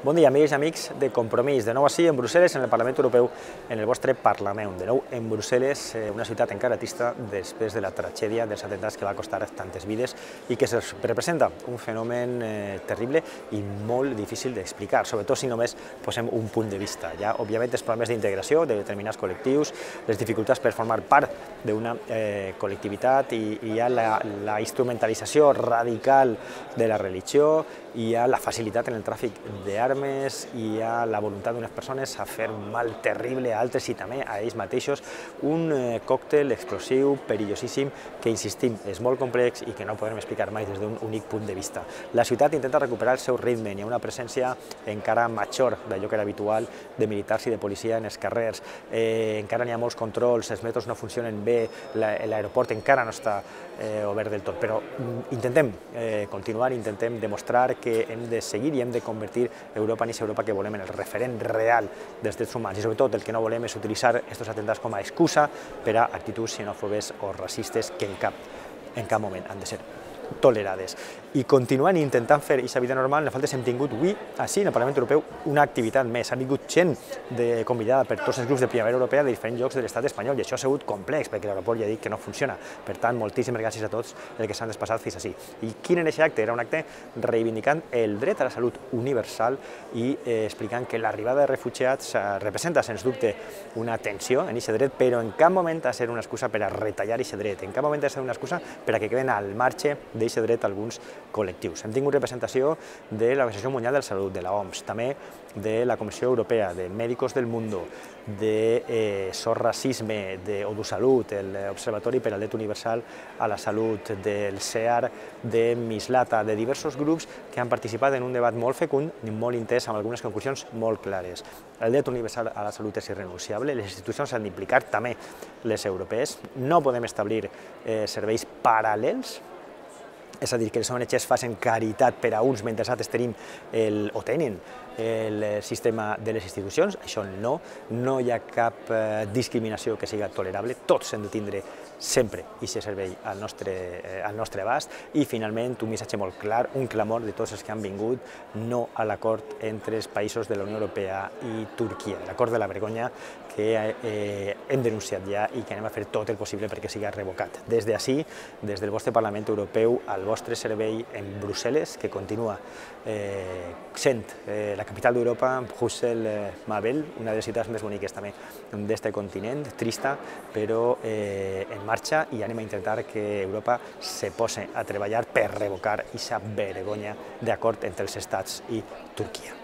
Bon dia, amics i amics de Compromís. De nou així, en Brussel·les, en el Parlament Europeu, en el vostre Parlament. De nou en Brussel·les, una ciutat encara trista després de la tragèdia dels atemptats que va costar tantes vides i que se representa un fenomen terrible i molt difícil d'explicar, sobretot si només posem un punt de vista. Hi ha, òbviament, els problemes d'integració de determinats col·lectius, les dificultats per formar part d'una col·lectivitat i hi ha la instrumentalització radical de la religió, hi ha la facilitat en el tràfic d'armes, hi ha la voluntat d'unes persones a fer un mal terrible a altres i també a ells mateixos, un còctel explosiu, perillosíssim, que, insistim, és molt complex i que no podem explicar mai des d'un únic punt de vista. La ciutat intenta recuperar el seu ritme, hi ha una presència encara major d'allò que era habitual de militars i de policia en els carrers, encara n'hi ha molts controls, els metros no funcionen bé, l'aeroport encara no està obert del tot, però intentem continuar, intentem demostrar que hem de seguir i hem de convertir Europa en aquesta Europa que volem, en el referent real dels drets humans, i sobretot el que no volem és utilitzar aquests atemptats com a excusa per a actituds xenòfobes o racistes que en cap moment han de ser tolerades. I continuant intentant fer aquesta vida normal, nosaltres hem tingut avui, així, en el Parlament Europeu, una activitat més. Ha vingut gent convidada per tots els grups de Primavera Europea de diferents llocs de l'estat espanyol, i això ha sigut complex, perquè l'aeroport ja ha dit que no funciona. Per tant, moltíssimes gràcies a tots els que s'han desplaçat fins així. I quin era aquest acte? Era un acte reivindicant el dret a la salut universal i explicant que l'arribada de refugiats representa, sens dubte, una tensió en aquest dret, però en cap moment ha de ser una excusa per a retallar aquest dret, en cap moment ha de ser una excusa per a que queden al marge d'aquest dret alguns col·lectius. Hem tingut representació de l'Organització Mundial de la Salut, de l'OMS, també de la Comissió Europea, de Médicos del Mundo, de SOS Racisme, d'Odusalut, l'Observatori per al Dret Universal a la Salut, del CEAR, de Mislata, de diversos grups que han participat en un debat molt fecund i molt intens, amb algunes conclusions molt clares. El dret universal a la salut és irrenunciable, les institucions s'han d'implicar, també les europees, no podem establir serveis paral·lels, és a dir, que les ONGs facin caritat per a uns mentre altres tenim o tenen el sistema de les institucions. Això no hi ha cap discriminació que sigui tolerable, tots hem de tindre sempre aquest servei al nostre abast. I finalment un missatge molt clar, un clamor de tots els que han vingut no a l'acord entre els països de la Unió Europea i Turquia, l'acord de la vergonya que hem denunciat ja i que anem a fer tot el possible perquè sigui revocat. Des d'ací, des del vostre Parlament Europeu, al vostre servei en Brussel·les, que continua sent la capital d'Europa, Brussel-Mabel, una de les ciutats més boniques també d'aquest continent, trista, però en marxa, i anem a intentar que Europa se posi a treballar per revocar aquesta vergonya d'acord entre els estats i Turquia.